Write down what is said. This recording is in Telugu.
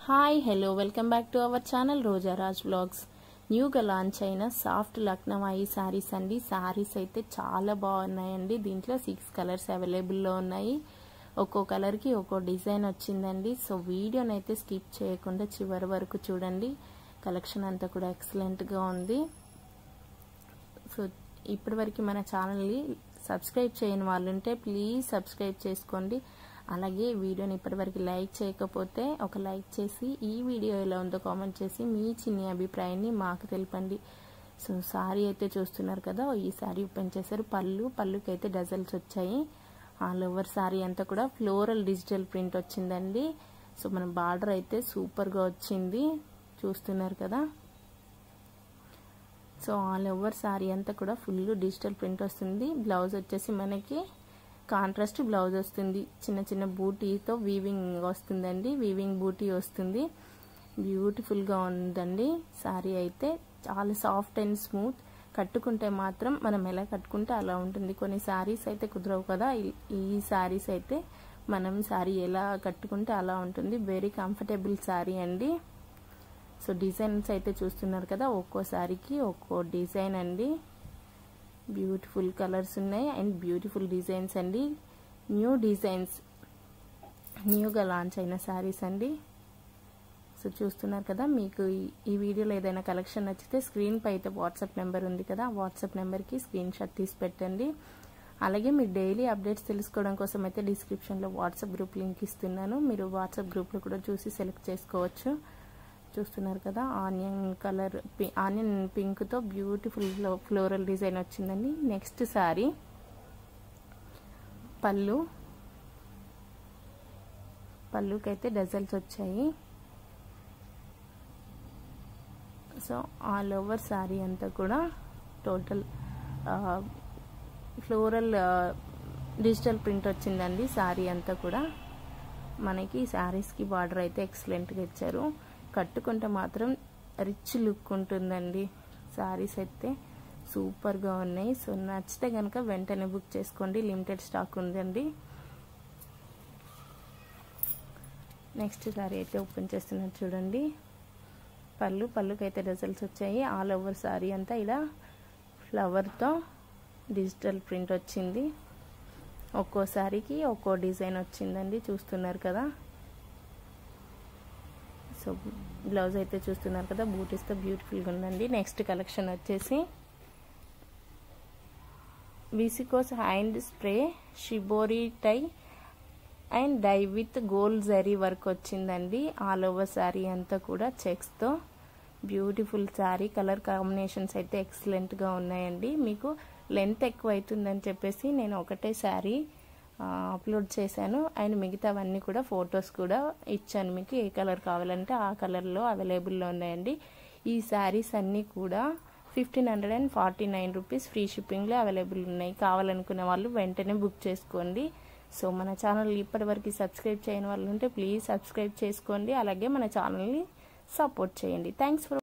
Hi hello welcome back to our channel Roja Raj vlogs. న్యూగా లాంచ్ అయిన సాఫ్ట్ లక్నవాయి శారీస్ అండి. శారీస్ అయితే చాలా బాగున్నాయండి. దీంట్లో 6 కలర్స్ అవైలబుల్లో ఉన్నాయి. ఒక్కో కలర్కి ఒక్కో డిజైన్ వచ్చిందండి. సో వీడియోని అయితే స్కిప్ చేయకుండా చివరి వరకు చూడండి. కలెక్షన్ అంతా కూడా ఎక్సలెంట్గా ఉంది. సో ఇప్పటివరకు మన ఛానల్ని సబ్స్క్రైబ్ చేయని వాళ్ళు ఉంటే ప్లీజ్ సబ్స్క్రైబ్ చేసుకోండి. అలాగే వీడియోని ఇప్పటివరకు లైక్ చేయకపోతే ఒక లైక్ చేసి ఈ వీడియో ఎలా ఉందో కామెంట్ చేసి మీ చిన్న అభిప్రాయాన్ని మాకు తెలపండి. సో సారీ అయితే చూస్తున్నారు కదా, ఈ సారీ ఓపెన్ చేశారు. పళ్ళుకి అయితే డజల్స్ వచ్చాయి. ఆల్ ఓవర్ సారీ అంతా కూడా ఫ్లోరల్ డిజిటల్ ప్రింట్ వచ్చిందండి. సో మన బార్డర్ అయితే సూపర్గా వచ్చింది, చూస్తున్నారు కదా. సో ఆల్ ఓవర్ సారీ అంతా కూడా ఫుల్ డిజిటల్ ప్రింట్ వస్తుంది. బ్లౌజ్ వచ్చేసి మనకి కాంట్రాస్ట్ బ్లౌజ్ వస్తుంది. చిన్న చిన్న బూటీతో వీవింగ్ వస్తుందండి, వీవింగ్ బూటీ వస్తుంది. బ్యూటిఫుల్గా ఉందండి. సారీ అయితే చాలా సాఫ్ట్ అండ్ స్మూత్. కట్టుకుంటే మాత్రం మనం ఎలా కట్టుకుంటే అలా ఉంటుంది. కొన్ని శారీస్ అయితే కుదరవు కదా, ఈ శారీస్ అయితే మనం శారీ ఎలా కట్టుకుంటే అలా ఉంటుంది. వెరీ కంఫర్టబుల్ శారీ అండి. సో డిజైన్స్ అయితే చూస్తున్నారు కదా, ఒక్కో శారీకి ఒక్కో డిజైన్ అండి. బ్యూటిఫుల్ కలర్స్ ఉన్నాయి అండ్ బ్యూటిఫుల్ డిజైన్స్ అండి. న్యూ డిజైన్స్, న్యూగా లాంచ్ అయిన శారీస్ అండి. సో చూస్తున్నారు కదా, మీకు ఈ వీడియోలో ఏదైనా కలెక్షన్ నచ్చితే స్క్రీన్ పై అయితే వాట్సాప్ నెంబర్ ఉంది కదా, వాట్సాప్ నెంబర్కి స్క్రీన్ షాట్ తీసి పెట్టండి. అలాగే మీరు డైలీ అప్డేట్స్ తెలుసుకోవడం కోసం అయితే డిస్క్రిప్షన్లో వాట్సాప్ గ్రూప్ లింక్ ఇస్తున్నాను. మీరు వాట్సాప్ గ్రూప్లో కూడా చూసి సెలెక్ట్ చేసుకోవచ్చు. చూస్తున్నారు కదా, ఆనియన్ పింక్తో బ్యూటిఫుల్ ఫ్లోరల్ డిజైన్ వచ్చిందండి. నెక్స్ట్ సారీ పళ్ళుకైతే డజల్స్ వచ్చాయి. సో ఆల్ ఓవర్ సారీ అంతా కూడా టోటల్ ఫ్లోరల్ డిజిటల్ ప్రింట్ వచ్చిందండి. సారీ అంతా కూడా మనకి శారీస్కి బార్డర్ అయితే ఎక్సలెంట్గా ఇచ్చారు. కట్టుకుంటే మాత్రం రిచ్ లుక్ ఉంటుందండి. శారీస్ అయితే సూపర్గా ఉన్నాయి. సో నచ్చితే కనుక వెంటనే బుక్ చేసుకోండి, లిమిటెడ్ స్టాక్ ఉందండి. నెక్స్ట్ శారీ అయితే ఓపెన్ చేస్తున్నారు చూడండి. పళ్ళుకైతే డజల్స్ వచ్చాయి. ఆల్ ఓవర్ శారీ అంతా ఇలా ఫ్లవర్తో డిజిటల్ ప్రింట్ వచ్చింది. ఒక్కో శారీకి ఒక్కో డిజైన్ వచ్చిందండి, చూస్తున్నారు కదా. సో బ్లౌజ్ అయితే చూస్తున్నారు కదా, బూటీస్తో బ్యూటిఫుల్గా ఉందండి. నెక్స్ట్ కలెక్షన్ వచ్చేసి viscose hand spray shibori tie and dye with gold zari work వచ్చిందండి. ఆల్ ఓవర్ శారీ అంతా కూడా చెక్స్తో బ్యూటిఫుల్ శారీ. కలర్ కాంబినేషన్స్ అయితే ఎక్సలెంట్గా ఉన్నాయండి. మీకు లెంత్ ఎక్కువ అవుతుందని చెప్పేసి నేను ఒకటే శారీ అప్లోడ్ చేశాను అండ్ మిగతావన్నీ కూడా ఫొటోస్ కూడా ఇచ్చాను. మీకు ఏ కలర్ కావాలంటే ఆ కలర్లో అవైలబుల్లో ఉన్నాయండి. ఈ శారీస్ అన్నీ కూడా 1549 రూపీస్ ఫ్రీ షిప్పింగ్లో అవైలబుల్ ఉన్నాయి. కావాలనుకునే వాళ్ళు వెంటనే బుక్ చేసుకోండి. సో మన ఛానల్ ఇప్పటివరకు సబ్స్క్రైబ్ చేయని వాళ్ళు ఉంటే ప్లీజ్ సబ్స్క్రైబ్ చేసుకోండి. అలాగే మన ఛానల్ని సపోర్ట్ చేయండి. Thanks for